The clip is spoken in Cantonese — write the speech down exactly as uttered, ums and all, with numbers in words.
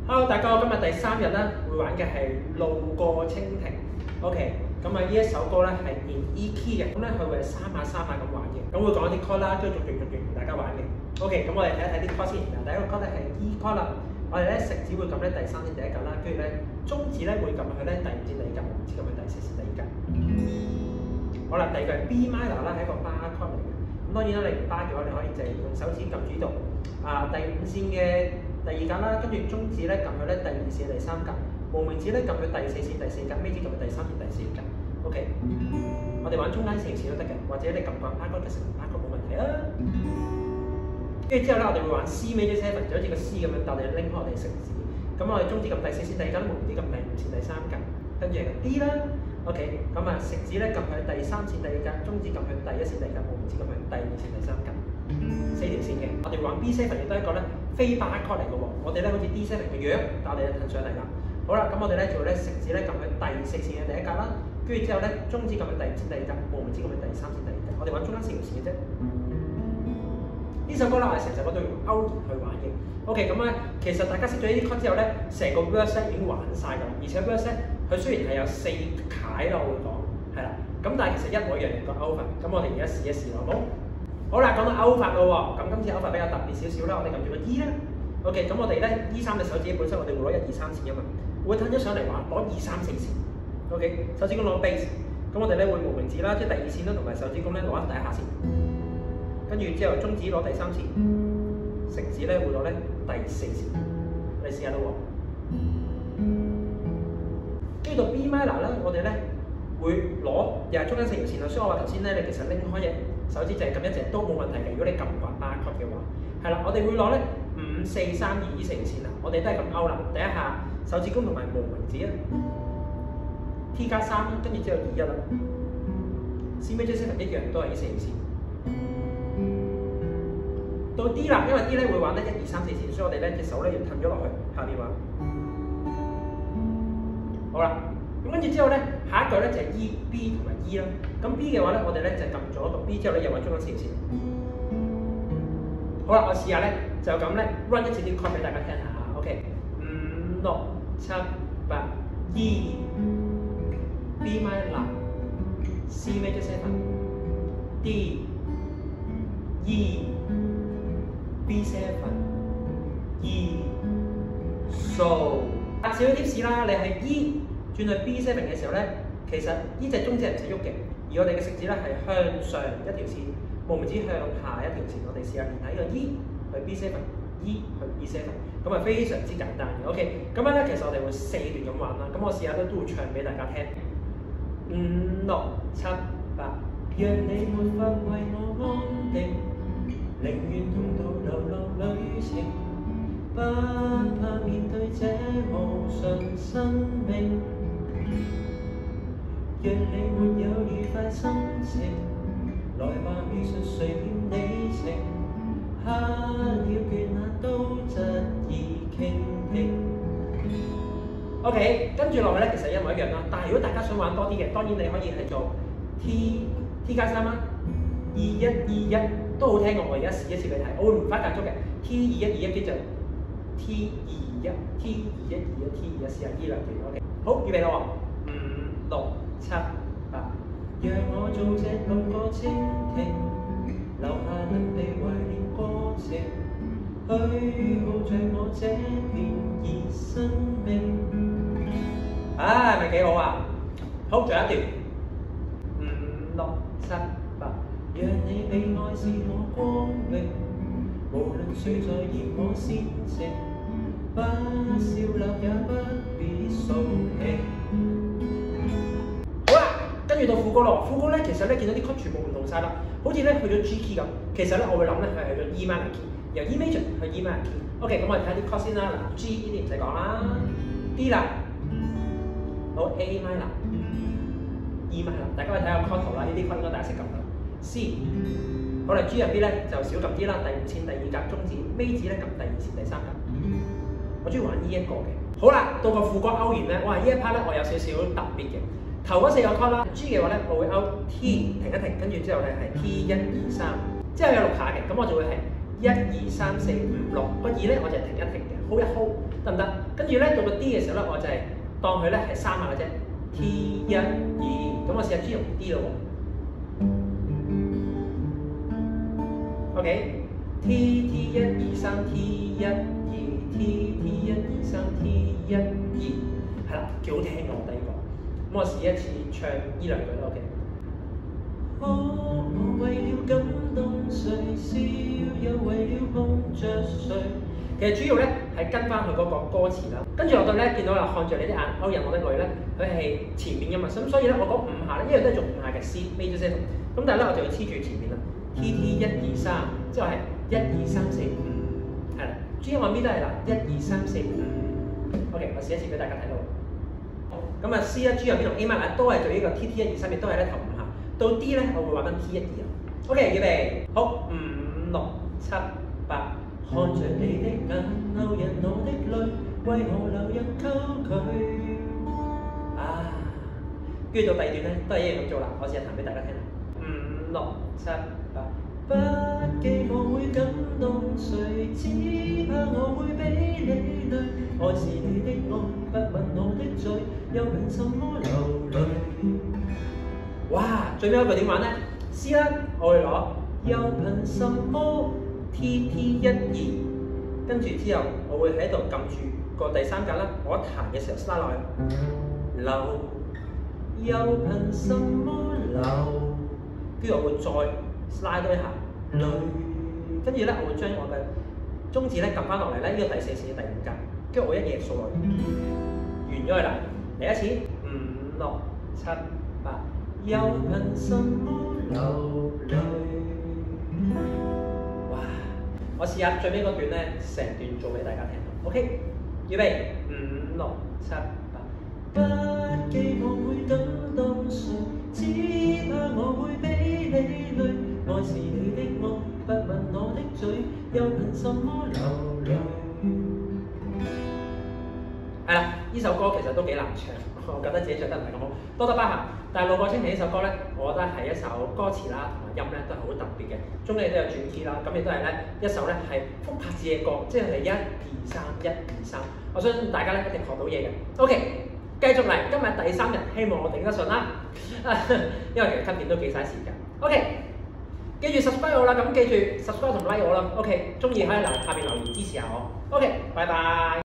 Hello， 大家好，今日第三日啦，會玩嘅係路過蜻蜓。OK， 咁啊呢一首歌咧係 in E key 嘅，咁咧佢會係三下三下咁玩嘅，咁會講一啲 chord 啦，跟住逐段逐段同大家玩嘅。OK， 咁我哋睇一睇啲 chord 先。嗱，第一個 chord 咧係 E chord 啦，我哋咧食指會撳咧第三線第一格啦，跟住咧中指咧會撳去咧第五線第二格，無指撳去第四線第二格。好啦，第二個係 B minor 啦，係一個 bar chord 嚟嘅。咁當然啦，你唔 bar 嘅話，你可以就係用手指撳住呢度啊第五線嘅第二格啦，跟住中指咧撳去咧第二線第三格，無名指咧撳去第四線第四格，尾指撳去第三線第四格。OK， 我哋玩中間四條線都得嘅，或者你撳慣 bar chord 嘅成 bar chord 冇問題啊。跟住之後咧，我哋會玩 C major seven，就好似個 C 咁樣，但係拎開我哋食指。咁我哋中指撳第四線第二格，無名指撳第五線第三格，跟住係個 D 啦。OK， 咁啊食指咧撳去第三線第二格，中指撳去第一線第二格，無名指撳去第二線第三格。四條線嘅，我哋玩 B seven 亦都係一個咧非 bar chord 嚟嘅喎。我哋咧好似 D seven 嘅樣，但我哋就騰上嚟啦。好啦，咁我哋咧做咧食指咧撳去第四線嘅第一格啦，跟住之後咧中指撳去第五線第二格，無名指撳去第三線第二格。我哋玩中間四條線嘅啫。呢首歌咧我哋成首歌都用勾弦去玩嘅。OK， 咁咧其實大家識咗呢啲 chord 之後咧，成個 verse 已經玩晒㗎啦。而且 verse 咧佢雖然係有四楷啦，我會講係啦，咁但係其實一模一樣嘅個 over。咁我哋而家試一試咯，好？好啦，講到歐法咯喎，咁今次歐法比較特別少少啦，我哋撳住個 E 啦。OK， 咁我哋咧 E 三隻手指本身我哋會攞一二三線㗎嘛，會褪咗上嚟玩攞二三四線。OK， 手指公攞 bass， 咁我哋咧會無名指啦，即係第二線啦，同埋手指公咧攞第一下線，跟住之後中指攞第三線，食指咧會攞咧第四線。我哋試下啦喎。跟住到 B minor 啦，我哋咧會攞又係中間四條線啦，所以我話頭先咧你其實拎開嘅手指就係撳一隻都冇問題嘅。如果你撳慣 bar chord 嘅話，係啦，我哋會攞咧五四三二呢四條線啦，我哋都係咁勾啦。第一下手指公同埋無名指啊 ，T 加三啦，跟住之後二一啦 ，C major seven 一樣都係呢四條線。到 D 啦，因為 D 咧會玩得一二三四線，所以我哋咧隻手咧要褪咗落去下邊玩。好啦。咁跟住之後咧，下一句咧就係 E、B 同埋 E 啦。咁 B 嘅話咧，我哋咧就撳咗個 B 之後咧，又揾中間四條線。好啦，我試下咧，就咁咧 run 一次啲 chord 俾大家聽下。OK， 五六七八 E、B minor、C major seven、D、E、B seven、E、So。少少 tips 啦，你係 E。轉去 B seven 嘅時候咧，其實呢隻中指係唔使喐嘅，而我哋嘅食指咧係向上一條線，無名指向下一條線。我哋試下練下呢個 E 去 B seven，E 去 B seven， 咁啊非常之簡單嘅。OK， 咁樣咧其實我哋會四段咁玩啦。咁我試下都都會唱俾大家聽。五六七八，若你沒法為我安定，寧願同途流浪旅程。不怕面對這無常生命，若你沒有愉快心情，來吧描述誰欠你情，黑了倦那都執意傾聽。OK， 跟住落去咧，其實一模一樣啦。但係如果大家想玩多啲嘅，當然你可以係做 T T 加三啦，二一二一都好聽過。我而家試一試俾你睇，我會唔翻格足嘅 T 二一二一機就。T 二一 T 二一二一 T 二一試下呢兩段 OK， 好預備啦喎，五六七八，讓我做隻路過蜻蜓，留下能被懷念過程，虛耗着我這片熱生命。啊，係咪幾好啊？好，仲有一段，五六七八，讓你被愛是我光榮，無論誰在嫌我煽情。不笑納也不必掃興。好啦，跟住到副歌咯。副歌咧，其實咧見到啲曲全部唔同晒啦，好似咧去咗 G key 咁。其實咧我會諗咧佢係去咗 E minor key， 由 E major 去 E minor key。OK， 咁我哋睇下啲 chord 先啦。嗱 ，G 呢啲唔使講啦 ，D 啦，好 A minor、E minor， 大家可以睇下 chord 圖啦。呢啲 chord 應該大家識撳啦。C， 好啦 ，G 入邊咧就少撳啲啦，第五線第二格中指，尾指咧撳第二線第三格。我中意玩呢一個嘅。好啦，到個副歌勾弦咧，哇！呢一 part 咧我有少少特別嘅。頭嗰四個 chord 啦 ，G 嘅話咧我會勾 T 停一停，跟住之後咧係 T 一二三，之後有六下嘅，咁我就會係一二三四五六個二咧，我就係停一停嘅，hold 一 hold。 得唔得？跟住咧到個 D 嘅時候咧，我就係當佢咧係三下嘅啫 ，T 一二，咁我試下 G 同 D 咯喎 ，OK，T T 一二三 T 一二 T T 一二三 T 一二，係啦，幾好聽嘅我第一個，咁我試一次唱呢兩句啦 ，OK。可我為了感動誰，笑又為了碰着誰。其實主要咧係跟翻佢嗰個歌詞啦，跟住我到咧見到啦，看着你的眼勾引我的淚咧，佢係前面嘅嘛，咁所以咧我講五下咧，一樣都係做五下嘅 C major seven，咁但係咧我就要黐住前面啦 ，T T 一二三，之後係一二三四五，係啦 ，G 按 B 都係啦，一二三四五 ，OK， 我試一次俾大家睇到。咁啊 C 啦 G 按 B 同 A minor 都係做呢個 T T 一二三，亦都係咧頭五下。到 D 咧，我會玩緊 T 一二啊。OK， 預備，好，五六七八。看着你的眼，勾引我的淚，為何流入溝渠？啊，跟住到第二段咧，都係一樣咁做啦。我試下彈俾大家聽啦。五六七八，不記我會感動誰，只怕我會俾你累。愛是你的愛，不吻我的嘴，又憑什麼流淚？哇！最尾一句點玩咧 ？C 啦，我會攞又憑什麼 T T 一二，跟住之後我會喺度撳住個第三格啦。我一彈嘅時候 slide 落去，流又憑什麼流？跟住我會再 slide 多一下，淚。跟住咧，我會將我嘅中指咧撳翻落嚟咧，呢、這個第四線嘅第五格，跟住我一嘢掃落去，完咗佢啦。嚟一次，五六七八。又憑什麼流淚？哇！我試下最尾嗰段咧，成段做俾大家聽。OK， 預備，五六七八。不記我會感動誰，只怕我會俾你累。愛是你的愛，不吻我的嘴，又憑什麼流淚？係啦，呢首歌其實都幾難唱，我覺得自己唱得唔係咁好，多多包涵。但係《路過蜻蜓》呢首歌咧，我覺得係一首歌詞啦同埋音咧都係好特別嘅，中間亦都有轉 key 啦，咁亦都係咧一首咧係復拍子嘅歌，即係一二三一二三，我相信大家咧一定學到嘢嘅。OK， 繼續嚟，今日第三日，希望我頂得順啦，因為其實吸片都幾嘥時間。OK， 記住 subscribe 我啦，咁記住 subscribe 同 like 我啦。OK， 中意可以留下邊留言支持下我。OK， 拜拜。